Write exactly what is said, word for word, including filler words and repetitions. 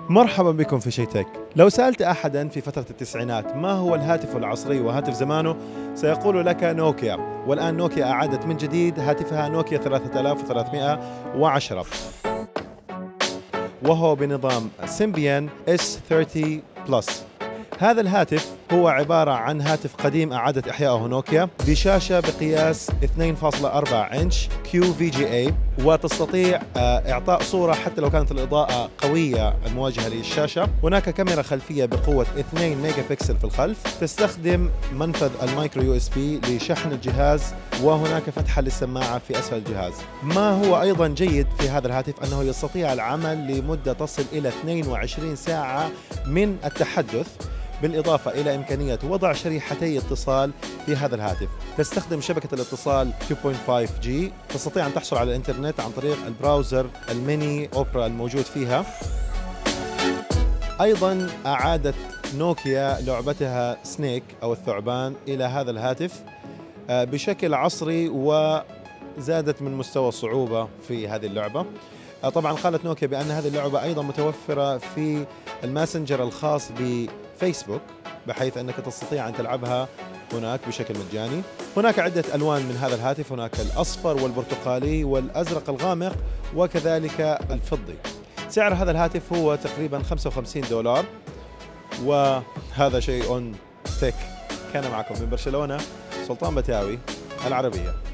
مرحبا بكم في شي تك. لو سألت أحدا في فترة التسعينات ما هو الهاتف العصري وهاتف زمانه سيقول لك نوكيا، والآن نوكيا أعادت من جديد هاتفها نوكيا ثلاثة آلاف وثلاثمئة وعشرة، وهو بنظام سيمبيان إس ثلاثين بلس. هذا الهاتف هو عبارة عن هاتف قديم أعادت إحيائه نوكيا بشاشة بقياس اثنين فاصلة أربعة إنش كيو في جي إيه، وتستطيع إعطاء صورة حتى لو كانت الإضاءة قوية المواجهة للشاشة. هناك كاميرا خلفية بقوة اثنين ميجا بكسل في الخلف، تستخدم منفذ المايكرو يو اس بي لشحن الجهاز، وهناك فتحة للسماعة في أسفل الجهاز. ما هو أيضا جيد في هذا الهاتف أنه يستطيع العمل لمدة تصل إلى اثنين وعشرين ساعة من التحدث، بالإضافة إلى إمكانية وضع شريحتي اتصال في هذا الهاتف. تستخدم شبكة الاتصال اثنين فاصلة خمسة جي، تستطيع أن تحصل على الإنترنت عن طريق البراوزر الميني أوبرا الموجود فيها. أيضا أعادت نوكيا لعبتها سنيك أو الثعبان إلى هذا الهاتف بشكل عصري، وزادت من مستوى الصعوبة في هذه اللعبة. طبعا قالت نوكيا بأن هذه اللعبة أيضا متوفرة في الماسنجر الخاص بفيسبوك، بحيث أنك تستطيع أن تلعبها هناك بشكل مجاني. هناك عدة ألوان من هذا الهاتف، هناك الأصفر والبرتقالي والأزرق الغامق وكذلك الفضي. سعر هذا الهاتف هو تقريبا خمسة وخمسين دولار. وهذا شيء تك، كان معكم من برشلونة سلطان بتاوي العربية.